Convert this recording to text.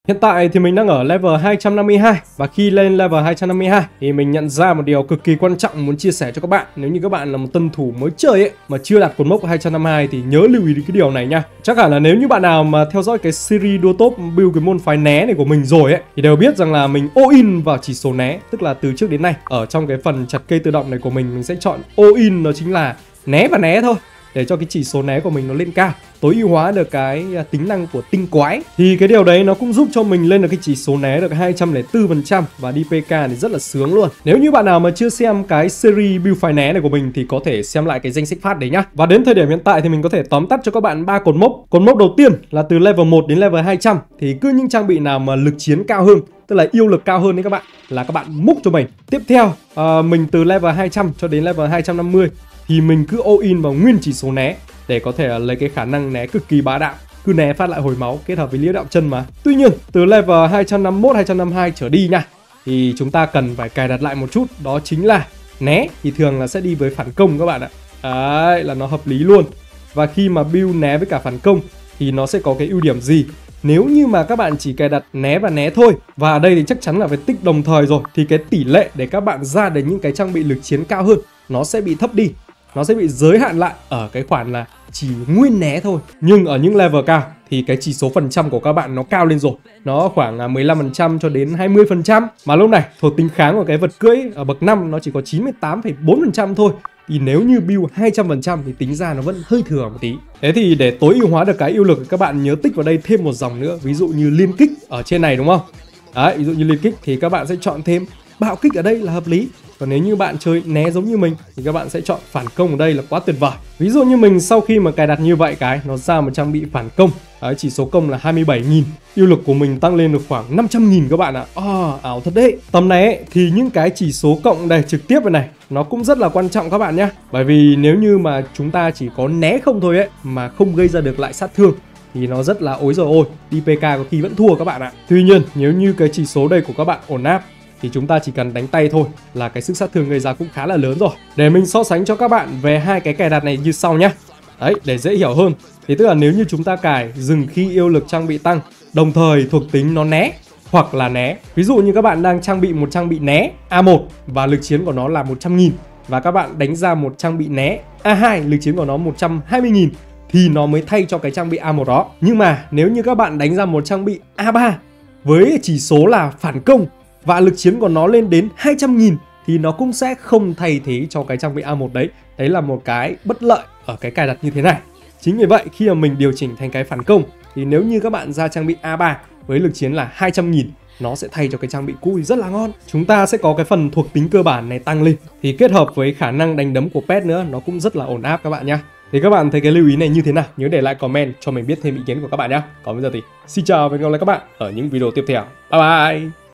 Hiện tại thì mình đang ở level 252 và khi lên level 252 thì mình nhận ra một điều cực kỳ quan trọng muốn chia sẻ cho các bạn. Nếu như các bạn là một tân thủ mới chơi ấy mà chưa đạt cột mốc 252 thì nhớ lưu ý đến cái điều này nha. Chắc hẳn là nếu như bạn nào mà theo dõi cái series đua top build cái môn phái né này của mình rồi ấy thì đều biết rằng là mình all in vào chỉ số né, tức là từ trước đến nay ở trong cái phần chặt cây tự động này của mình sẽ chọn all in, đó chính là né và né thôi, để cho cái chỉ số né của mình nó lên cao, tối ưu hóa được cái tính năng của tinh quái. Thì cái điều đấy nó cũng giúp cho mình lên được cái chỉ số né được 204% và đi PK thì rất là sướng luôn. Nếu như bạn nào mà chưa xem cái series build phái né này của mình thì có thể xem lại cái danh sách phát đấy nhá. Và đến thời điểm hiện tại thì mình có thể tóm tắt cho các bạn 3 cột mốc. Cột mốc đầu tiên là từ level 1 đến level 200 thì cứ những trang bị nào mà lực chiến cao hơn, tức là yêu lực cao hơn đấy các bạn, là các bạn múc cho mình. Tiếp theo mình từ level 200 cho đến level 250 thì mình cứ all in vào nguyên chỉ số né để có thể lấy cái khả năng né cực kỳ bá đạo, cứ né phát lại hồi máu kết hợp với liễu đạo chân mà. Tuy nhiên từ level 251, 252 trở đi nha thì chúng ta cần phải cài đặt lại một chút, đó chính là né thì thường là sẽ đi với phản công các bạn ạ. Đấy là nó hợp lý luôn. Và khi mà build né với cả phản công thì nó sẽ có cái ưu điểm gì? Nếu như mà các bạn chỉ cài đặt né và né thôi, và ở đây thì chắc chắn là phải tích đồng thời rồi, thì cái tỷ lệ để các bạn ra đến những cái trang bị lực chiến cao hơn nó sẽ bị thấp đi. Nó sẽ bị giới hạn lại ở cái khoản là chỉ nguyên né thôi. Nhưng ở những level cao thì cái chỉ số phần trăm của các bạn nó cao lên rồi. Nó khoảng 15% cho đến 20%. Mà lúc này thuộc tính kháng của cái vật cưỡi ở bậc 5 nó chỉ có 98,4% thôi. Thì nếu như build 200% thì tính ra nó vẫn hơi thừa một tí. Thế thì để tối ưu hóa được cái yêu lực, các bạn nhớ tích vào đây thêm một dòng nữa. Ví dụ như liên kích ở trên này đúng không? Đấy, ví dụ như liên kích thì các bạn sẽ chọn thêm bạo kích ở đây là hợp lý. Còn nếu như bạn chơi né giống như mình thì các bạn sẽ chọn phản công ở đây là quá tuyệt vời. Ví dụ như mình sau khi mà cài đặt như vậy cái nó ra một trang bị phản công. Đấy, chỉ số công là 27.000. Yêu lực của mình tăng lên được khoảng 500.000 các bạn ạ. Ảo thật đấy. Tầm này ấy, thì những cái chỉ số cộng đây trực tiếp này nó cũng rất là quan trọng các bạn nhé. Bởi vì nếu như mà chúng ta chỉ có né không thôi ấy mà không gây ra được lại sát thương thì nó rất là ối rồi ôi. Đi PK có khi vẫn thua các bạn ạ. Tuy nhiên nếu như cái chỉ số đây của các bạn ổn áp thì chúng ta chỉ cần đánh tay thôi là cái sức sát thương gây ra cũng khá là lớn rồi. Để mình so sánh cho các bạn về hai cái cài đặt này như sau nhé. Đấy, để dễ hiểu hơn thì tức là nếu như chúng ta cài dừng khi yêu lực trang bị tăng, đồng thời thuộc tính nó né hoặc là né. Ví dụ như các bạn đang trang bị một trang bị né A1 và lực chiến của nó là 100.000 và các bạn đánh ra một trang bị né A2, lực chiến của nó 120.000 thì nó mới thay cho cái trang bị A1 đó. Nhưng mà nếu như các bạn đánh ra một trang bị A3 với chỉ số là phản công và lực chiến của nó lên đến 200.000 thì nó cũng sẽ không thay thế cho cái trang bị A1 đấy. Đấy là một cái bất lợi ở cái cài đặt như thế này. Chính vì vậy khi mà mình điều chỉnh thành cái phản công thì nếu như các bạn ra trang bị A3 với lực chiến là 200.000 nó sẽ thay cho cái trang bị cũ thì rất là ngon. Chúng ta sẽ có cái phần thuộc tính cơ bản này tăng lên thì kết hợp với khả năng đánh đấm của pet nữa nó cũng rất là ổn áp các bạn nhé. Thì các bạn thấy cái lưu ý này như thế nào? Nhớ để lại comment cho mình biết thêm ý kiến của các bạn nhé. Còn bây giờ thì xin chào và hẹn gặp lại các bạn ở những video tiếp theo. Bye bye.